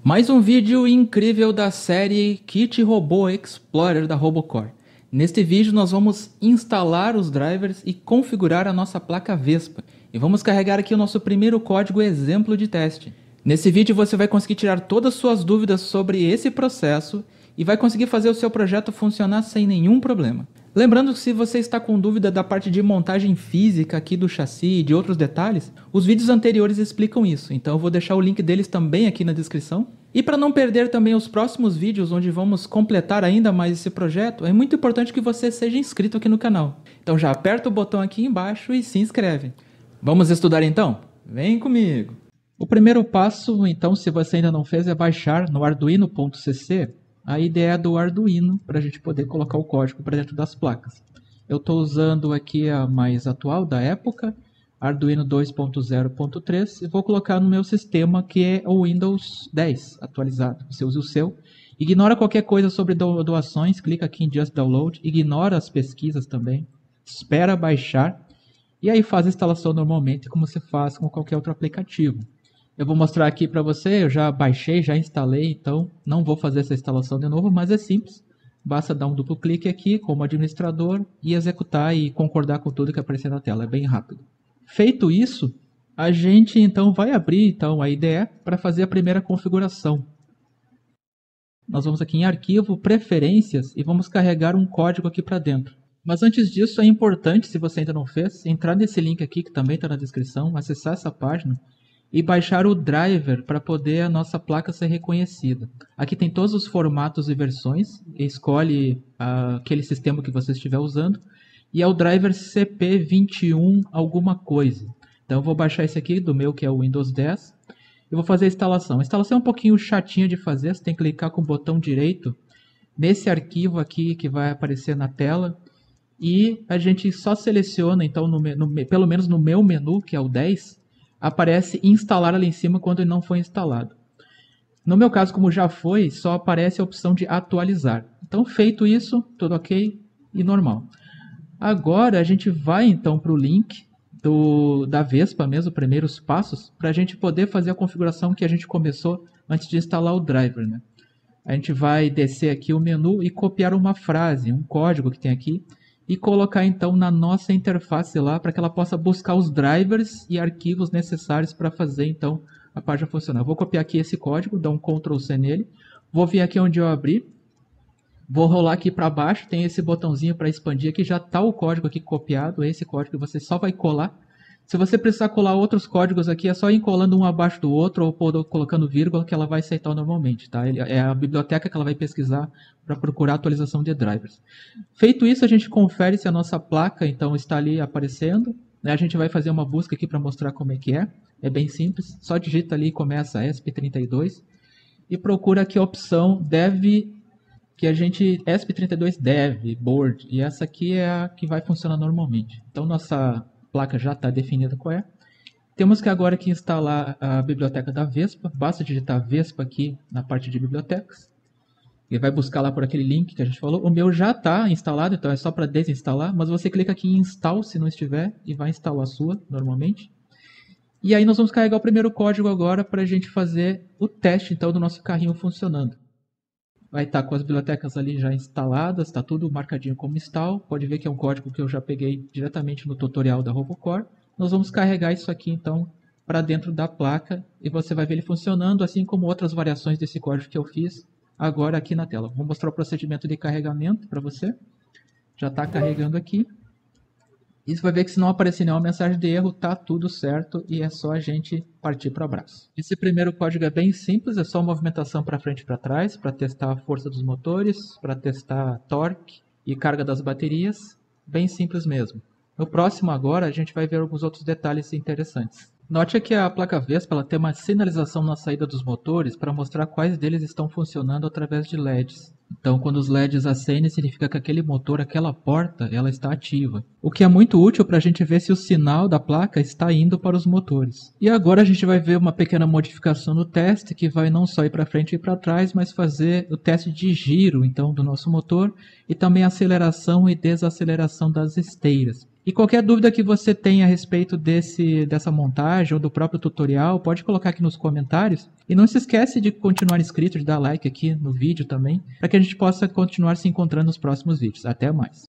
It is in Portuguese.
Mais um vídeo incrível da série Kit Robô Explorer da Robocore. Neste vídeo nós vamos instalar os drivers e configurar a nossa placa Vespa. E vamos carregar aqui o nosso primeiro código exemplo de teste. Nesse vídeo você vai conseguir tirar todas as suas dúvidas sobre esse processo e vai conseguir fazer o seu projeto funcionar sem nenhum problema. Lembrando que se você está com dúvida da parte de montagem física aqui do chassi e de outros detalhes, os vídeos anteriores explicam isso, então eu vou deixar o link deles também aqui na descrição. E para não perder também os próximos vídeos onde vamos completar ainda mais esse projeto, é muito importante que você seja inscrito aqui no canal. Então já aperta o botão aqui embaixo e se inscreve. Vamos estudar então? Vem comigo! O primeiro passo, então, se você ainda não fez, é baixar no arduino.cc a IDE do Arduino para a gente poder colocar o código para dentro das placas. Eu estou usando aqui a mais atual da época, Arduino 2.0.3, e vou colocar no meu sistema que é o Windows 10 atualizado. Você usa o seu. Ignora qualquer coisa sobre doações, clica aqui em Just Download, ignora as pesquisas também, espera baixar e aí faz a instalação normalmente como você faz com qualquer outro aplicativo. Eu vou mostrar aqui para você, eu já baixei, já instalei, então não vou fazer essa instalação de novo, mas é simples. Basta dar um duplo clique aqui como administrador e executar e concordar com tudo que aparecer na tela, é bem rápido. Feito isso, a gente então vai abrir então, a IDE para fazer a primeira configuração. Nós vamos aqui em Arquivo, Preferências e vamos carregar um código aqui para dentro. Mas antes disso é importante, se você ainda não fez, entrar nesse link aqui que também está na descrição, acessar essa página e baixar o driver para poder a nossa placa ser reconhecida. Aqui tem todos os formatos e versões, escolhe aquele sistema que você estiver usando, e é o driver CP21 alguma coisa. Então eu vou baixar esse aqui do meu, que é o Windows 10, e vou fazer a instalação. A instalação é um pouquinho chatinha de fazer, você tem que clicar com o botão direito nesse arquivo aqui que vai aparecer na tela, e a gente só seleciona, então, pelo menos no meu menu, que é o 10, aparece instalar ali em cima quando ele não foi instalado. No meu caso, como já foi, só aparece a opção de atualizar. Então, feito isso, tudo ok e normal. Agora, a gente vai então para o link da Vespa mesmo, primeiros passos, para a gente poder fazer a configuração que a gente começou antes de instalar o driver, né? A gente vai descer aqui o menu e copiar uma frase, um código que tem aqui, e colocar então na nossa interface lá para que ela possa buscar os drivers e arquivos necessários para fazer então a página funcionar. Eu vou copiar aqui esse código, dar um Ctrl C nele, vou vir aqui onde eu abri, vou rolar aqui para baixo, tem esse botãozinho para expandir aqui, já está o código aqui copiado, esse código você só vai colar. Se você precisar colar outros códigos aqui, é só ir colando um abaixo do outro ou colocando vírgula que ela vai aceitar normalmente, tá? É a biblioteca que ela vai pesquisar para procurar atualização de drivers. Feito isso, a gente confere se a nossa placa então está ali aparecendo, né? A gente vai fazer uma busca aqui para mostrar como é que é. É bem simples, só digita ali e começa ESP32 e procura aqui a opção Dev, que a gente ESP32 Dev Board, e essa aqui é a que vai funcionar normalmente. Então nossa placa já está definida qual é. Temos que agora aqui instalar a biblioteca da Vespa. Basta digitar Vespa aqui na parte de bibliotecas. Ele vai buscar lá por aquele link que a gente falou. O meu já está instalado, então é só para desinstalar. Mas você clica aqui em Install se não estiver e vai instalar a sua normalmente. E aí nós vamos carregar o primeiro código agora para a gente fazer o teste então do nosso carrinho funcionando. Vai estar com as bibliotecas ali já instaladas, está tudo marcadinho como install. Pode ver que é um código que eu já peguei diretamente no tutorial da Robocore. Nós vamos carregar isso aqui então para dentro da placa e você vai ver ele funcionando, assim como outras variações desse código que eu fiz agora aqui na tela. Vou mostrar o procedimento de carregamento para você. Já está carregando aqui. E você vai ver que se não aparecer nenhuma mensagem de erro, tá tudo certo e é só a gente partir para o abraço. Esse primeiro código é bem simples, é só movimentação para frente e para trás, para testar a força dos motores, para testar torque e carga das baterias, bem simples mesmo. No próximo agora a gente vai ver alguns outros detalhes interessantes. Note que a placa Vespa ela tem uma sinalização na saída dos motores para mostrar quais deles estão funcionando através de LEDs. Então, quando os LEDs acendem, significa que aquele motor, aquela porta, ela está ativa. O que é muito útil para a gente ver se o sinal da placa está indo para os motores. E agora a gente vai ver uma pequena modificação no teste, que vai não só ir para frente e para trás, mas fazer o teste de giro então, do nosso motor e também aceleração e desaceleração das esteiras. E qualquer dúvida que você tenha a respeito dessa montagem ou do próprio tutorial, pode colocar aqui nos comentários. E não se esquece de continuar inscrito, de dar like aqui no vídeo também, para que a gente possa continuar se encontrando nos próximos vídeos. Até mais!